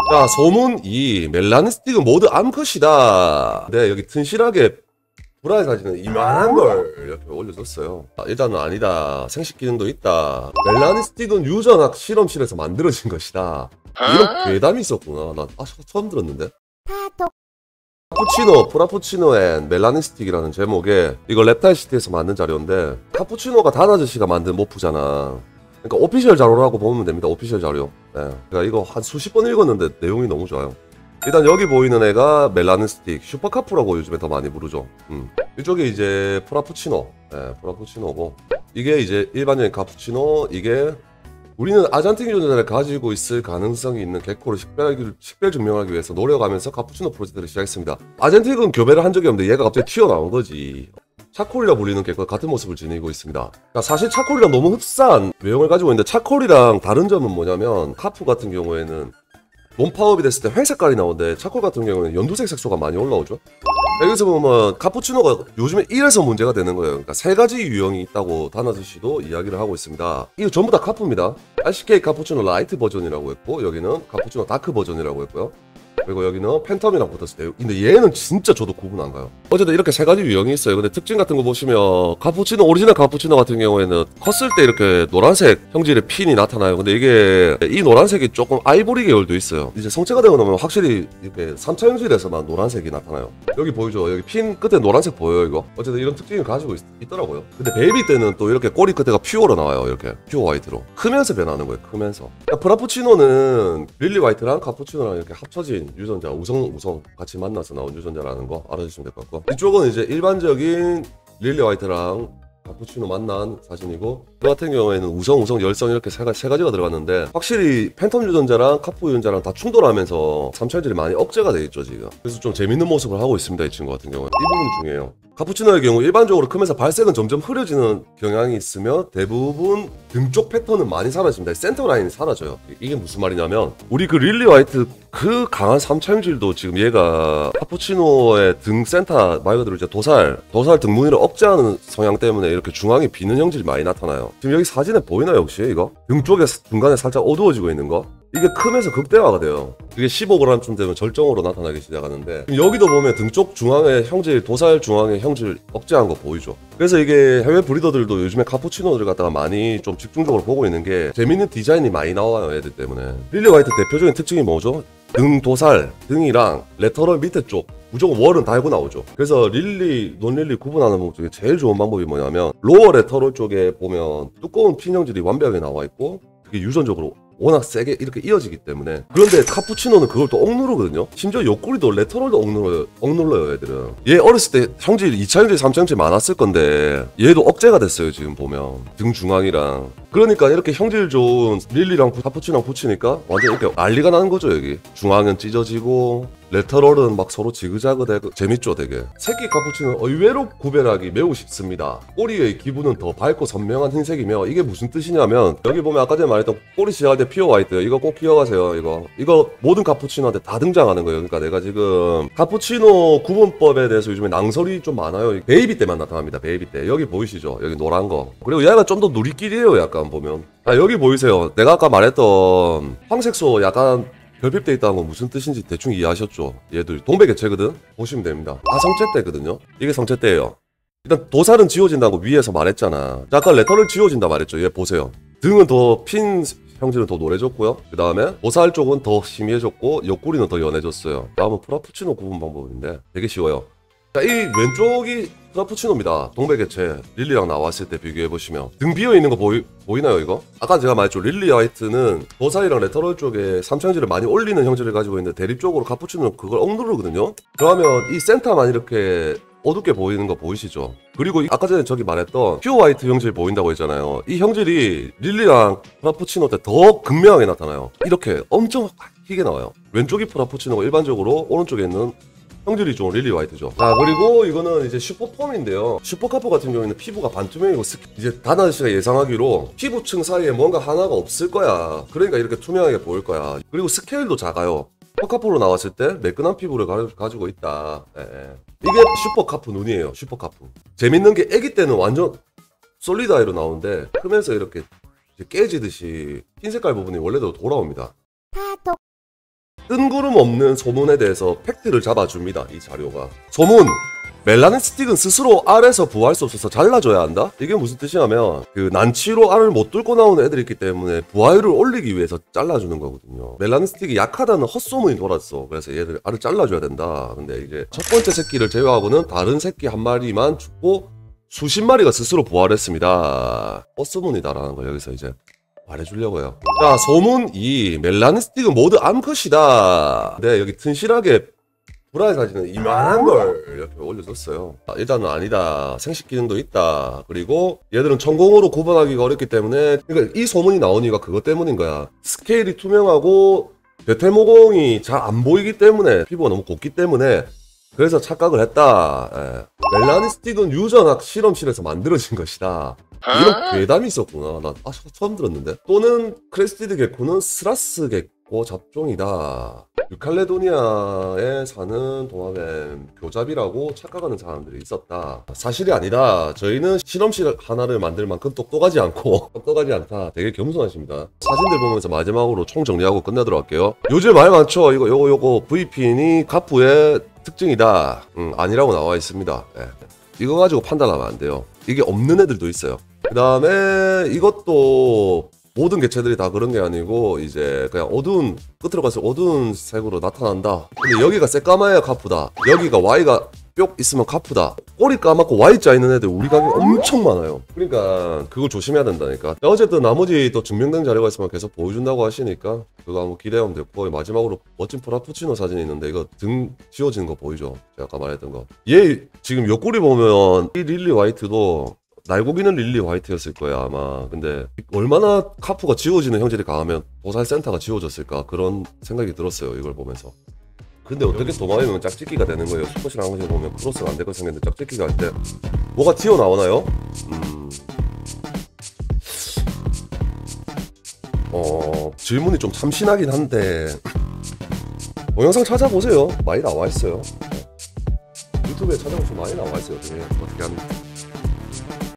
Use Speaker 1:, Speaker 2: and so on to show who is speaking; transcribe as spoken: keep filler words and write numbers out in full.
Speaker 1: 자, 소문 이 멜라닌 스틱은 모두 암컷이다. 네, 여기 튼실하게 브라의 사진은 이만한 걸 옆에 올려줬어요. 아, 일단은 아니다. 생식 기능도 있다. 멜라닌 스틱은 유전학 실험실에서 만들어진 것이다. 이런 괴담이 있었구나. 난 아, 처음 들었는데. 카푸치노, 프라푸치노 앤 멜라닌 스틱이라는 제목에 이거 랩탈시티에서 만든 자료인데, 카푸치노가 단 아저씨가 만든 모프잖아. 그러니까 오피셜 자료라고 보면 됩니다. 오피셜 자료. 네. 그러니까 이거 한 수십 번 읽었는데 내용이 너무 좋아요. 일단 여기 보이는 애가 멜라닌 스틱, 슈퍼카푸라고 요즘에 더 많이 부르죠. 음. 이쪽에 이제 프라푸치노, 네, 프라푸치노고, 이게 이제 일반적인 카푸치노. 이게 우리는 아잔틴 유전자를 가지고 있을 가능성이 있는 개코를 식별, 식별 증명하기 위해서 노력하면서 카푸치노 프로젝트를 시작했습니다. 아잔틴은 교배를 한 적이 없는데 얘가 갑자기 튀어나온 거지. 차콜이라 불리는 개코가 같은 모습을 지니고 있습니다. 그러니까 사실 차콜이랑 너무 흡사한 외형을 가지고 있는데, 차콜이랑 다른 점은 뭐냐면, 카푸 같은 경우에는 논파업이 됐을 때 회색깔이 나오는데, 차콜 같은 경우는 연두색 색소가 많이 올라오죠. 여기서 보면 카푸치노가 요즘에 이래서 문제가 되는 거예요. 그러니까 세 가지 유형이 있다고 다나즈씨도 이야기를 하고 있습니다. 이거 전부 다 카푸입니다. 알씨케이 카푸치노 라이트 버전이라고 했고, 여기는 카푸치노 다크 버전이라고 했고요. 그리고 여기는 팬텀이랑 붙었을 때, 근데 얘는 진짜 저도 구분 안 가요. 어쨌든 이렇게 세 가지 유형이 있어요. 근데 특징 같은 거 보시면, 카푸치노, 오리지널 카푸치노 같은 경우에는 컸을 때 이렇게 노란색 형질의 핀이 나타나요. 근데 이게 이 노란색이 조금 아이보리 계열도 있어요. 이제 성체가 되고 나면 확실히 이렇게 삼 차 형질에서만 노란색이 나타나요. 여기 보이죠? 여기 핀 끝에 노란색 보여요, 이거? 어쨌든 이런 특징을 가지고 있, 있더라고요. 근데 베이비 때는 또 이렇게 꼬리 끝에가 퓨어로 나와요. 이렇게 퓨어 화이트로 크면서 변하는 거예요. 크면서. 그러니까 프라푸치노는 릴리 화이트랑 카푸치노랑 이렇게 합쳐진 유전자, 우성 우성 같이 만나서 나온 유전자라는 거 알아주시면 될 것 같고, 이쪽은 이제 일반적인 릴리 화이트랑 카푸치노 만난 사진이고, 그 같은 경우에는 우성, 우성, 열성 이렇게 세, 세 가지가 들어갔는데, 확실히 팬텀 유전자랑 카푸 유전자랑 다 충돌하면서 삼 차 형질이 많이 억제가 돼 있죠 지금. 그래서 좀 재밌는 모습을 하고 있습니다, 이 친구 같은 경우에. 이 부분 중요해요. 카푸치노의 경우 일반적으로 크면서 발색은 점점 흐려지는 경향이 있으며, 대부분 등 쪽 패턴은 많이 사라집니다. 센터 라인이 사라져요. 이게 무슨 말이냐면, 우리 그 릴리 화이트 그 강한 삼 차 형질도 지금 얘가 카푸치노의 등 센터 말 그대로 이제 도살 도살 등 무늬를 억제하는 성향 때문에 이렇게 중앙에 비는 형질이 많이 나타나요. 지금 여기 사진에 보이나요? 혹시 이거 등 쪽에 중간에 살짝 어두워지고 있는 거, 이게 크면서 극대화가 돼요. 이게 십오 그램쯤 되면 절정으로 나타나기 시작하는데, 여기도 보면 등 쪽 중앙에 형질, 도살 중앙에 형질 억제한 거 보이죠? 그래서 이게 해외 브리더들도 요즘에 카푸치노를 갖다가 많이 좀 집중적으로 보고 있는 게, 재밌는 디자인이 많이 나와요, 애들 때문에. 릴리 화이트 대표적인 특징이 뭐죠? 등 도살, 등이랑 레터럴 밑에 쪽 무조건 월은 달고 나오죠. 그래서 릴리, 논릴리 구분하는 방법 중에 제일 좋은 방법이 뭐냐면, 로어 레터럴 쪽에 보면 두꺼운 핀 형질이 완벽하게 나와 있고, 그게 유전적으로 워낙 세게 이렇게 이어지기 때문에. 그런데 카푸치노는 그걸 또 억누르거든요. 심지어 옆구리도 레터럴도 억눌러요, 억눌러요 애들은. 얘 어렸을 때 형질 이 차 형질, 삼 차 형질 많았을 건데, 얘도 억제가 됐어요 지금 보면. 등 중앙이랑. 그러니까 이렇게 형질 좋은 릴리랑 카푸치노랑 붙이니까 완전 이렇게 난리가 나는 거죠. 여기 중앙은 찢어지고 레터럴은 막 서로 지그자그 되고 재밌죠 되게. 새끼 카푸치노는 의외로 구별하기 매우 쉽습니다. 꼬리의 기분은 더 밝고 선명한 흰색이며, 이게 무슨 뜻이냐면, 여기 보면 아까 전에 말했던 꼬리 시작할 때 퓨어 화이트, 이거 꼭 기억하세요. 이거 이거 모든 카푸치노한테 다 등장하는 거예요. 그러니까 내가 지금 카푸치노 구분법에 대해서 요즘에 낭설이 좀 많아요. 베이비 때만 나타납니다. 베이비 때. 여기 보이시죠? 여기 노란 거. 그리고 얘가 좀 더 누리끼리예요 약간 보면. 아 여기 보이세요? 내가 아까 말했던 황색소 약간 결핍돼 있다는 건 무슨 뜻인지 대충 이해하셨죠? 얘들 동백개체거든? 보시면 됩니다. 다 성체대거든요? 이게 성체대예요. 일단 도살은 지워진다고 위에서 말했잖아. 아까 레터를 지워진다 말했죠? 얘 보세요. 등은 더 핀 형질은 더 노래졌고요. 그 다음에 도살 쪽은 더 희미해졌고, 옆구리는 더 연해졌어요. 다음은 프라푸치노 구분 방법인데 되게 쉬워요. 자, 이 왼쪽이 프라푸치노입니다. 동백개체 릴리랑 나왔을 때 비교해보시면 등 비어있는 거 보이, 보이나요 이거? 아까 제가 말했죠. 릴리 화이트는 도살이랑 레터럴 쪽에 삼 차 형질을 많이 올리는 형질을 가지고 있는데, 대립적으로 카푸치노는 그걸 억누르거든요. 그러면 이 센터만 이렇게 어둡게 보이는 거 보이시죠? 그리고 아까 전에 저기 말했던 퓨어 화이트 형질 보인다고 했잖아요. 이 형질이 릴리랑 프라푸치노 때 더 극명하게 나타나요. 이렇게 엄청 희게 나와요. 왼쪽이 프라푸치노고, 일반적으로 오른쪽에 있는 형질이 좀 릴리 화이트죠. 자, 그리고 이거는 이제 슈퍼폼인데요. 슈퍼카포 같은 경우에는 피부가 반투명이고, 이제 다나씨가 예상하기로 피부층 사이에 뭔가 하나가 없을 거야. 그러니까 이렇게 투명하게 보일 거야. 그리고 스케일도 작아요. 슈퍼카포로 나왔을 때 매끈한 피부를 가, 가지고 있다. 예, 예. 이게 슈퍼카포 눈이에요. 슈퍼카포. 재밌는 게 애기 때는 완전 솔리드 아이로 나오는데, 크면서 이렇게 깨지듯이 흰 색깔 부분이 원래대로 돌아옵니다. 뜬구름 없는 소문에 대해서 팩트를 잡아줍니다. 이 자료가. 소문! 멜라닌 스틱은 스스로 알에서 부화할 수 없어서 잘라줘야 한다? 이게 무슨 뜻이냐면 그 난치로 알을 못 뚫고 나오는 애들이 있기 때문에 부화율을 올리기 위해서 잘라주는 거거든요. 멜라닌 스틱이 약하다는 헛소문이 돌았어. 그래서 얘들 알을 잘라줘야 된다. 근데 이제 첫 번째 새끼를 제외하고는 다른 새끼 한 마리만 죽고 수십 마리가 스스로 부화를 했습니다. 헛소문이다라는 걸 여기서 이제 말해주려고요. 자, 소문 이. 멜라닌 스틱은 모두 암컷이다. 네, 여기 튼실하게 브라의 사진은 이만한 걸 이렇게 올려줬어요. 일단은 아니다. 생식 기능도 있다. 그리고 얘들은 천공으로 구분하기가 어렵기 때문에, 그러니까 이 소문이 나온 이유가 그것 때문인 거야. 스케일이 투명하고 대퇴모공이 잘 안 보이기 때문에, 피부가 너무 곱기 때문에 그래서 착각을 했다. 예. 멜라닌 스틱은 유전학 실험실에서 만들어진 것이다. 이런 괴담이 있었구나. 나 아, 처음 들었는데. 또는 크레스티드 개코는 스라스 개코 잡종이다. 뉴칼레도니아에 사는 동화뱀 교잡이라고 착각하는 사람들이 있었다. 사실이 아니다. 저희는 실험실 하나를 만들 만큼 똑똑하지 않고 똑똑하지 않다. 되게 겸손하십니다. 사진들 보면서 마지막으로 총 정리하고 끝내도록 할게요. 요즘 말 많죠. 이거 요거 요거 브이핀이 가프의 특징이다. 음, 아니라고 나와 있습니다. 네. 이거 가지고 판단하면 안 돼요. 이게 없는 애들도 있어요. 그 다음에 이것도 모든 개체들이 다 그런 게 아니고 이제 그냥 어두운 끝으로 가서 어두운 색으로 나타난다. 근데 여기가 새까마야 카프다. 여기가 Y가 뿅 있으면 카프다. 꼬리 까맣고 Y자 있는 애들 우리 가게 엄청 많아요. 그러니까 그걸 조심해야 된다니까. 어쨌든 나머지 또 증명된 자료가 있으면 계속 보여준다고 하시니까 그거 한번 기대하면 됐고, 마지막으로 멋진 프라푸치노 사진이 있는데 이거 등 지워지는 거 보이죠? 제가 아까 말했던 거. 얘 지금 옆구리 보면 이 릴리 화이트도 날고기는 릴리 화이트였을 거야 아마. 근데 얼마나 카프가 지워지는 형질이 강하면 보살센터가 지워졌을까, 그런 생각이 들었어요 이걸 보면서. 근데 어떻게 도마뱀은 짝짓기가 되는 거예요? 수컷이랑 한 번씩 보면 크로스가 안 될 것 생겼는데 짝짓기가 할 때 뭐가 튀어나오나요? 음... 어... 질문이 좀 참신하긴 한데 동영상 찾아보세요. 많이 나와 있어요. 유튜브에 찾아보시면 많이 나와 있어요. 어떻게, 어떻게 하는지.